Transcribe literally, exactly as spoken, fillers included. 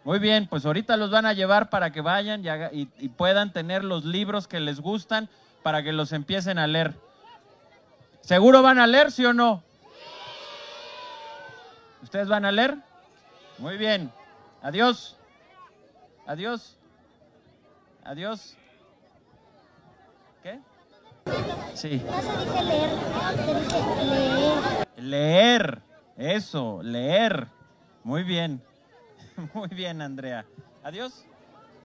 Muy bien, pues ahorita los van a llevar para que vayan y, haga, y, y puedan tener los libros que les gustan para que los empiecen a leer. ¿Seguro van a leer, sí o no? ¿Ustedes van a leer? Muy bien. Adiós. Adiós. Adiós. ¿Qué? Sí. No se dice leer, se dice leer. Leer. Eso, leer. Muy bien. Muy bien, Andrea. Adiós.